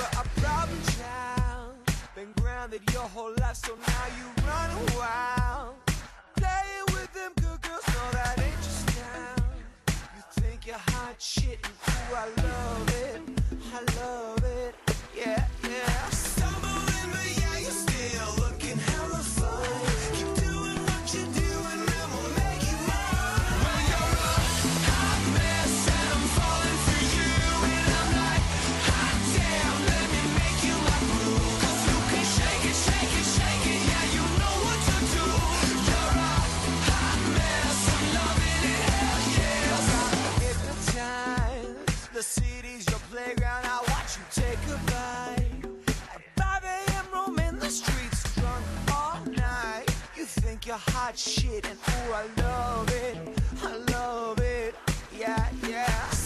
a problem child. Been grounded your whole life, so now you run wild. Playing with them good girls, no, that ain't your style. You think you're hot shit, and ooh, I love it, I love it, yeah, yeah. Stumbling, but yeah, you're still looking hella fun. Keep doing what you do, and I'm gonna make you mine. Well, you're a hot mess, and I'm falling for you, and I'm like, hot damn, let me make you my brew. 'Cause you can shake it, shake it, shake it, yeah, you know what to do. You're a hot mess, I'm loving it, hell yeah. Hypnotized, the city's your playground, I watch you take a bite. At 5 a.m. roaming the streets, drunk all night. You think you're hot shit, and ooh, I love it, yeah, yeah.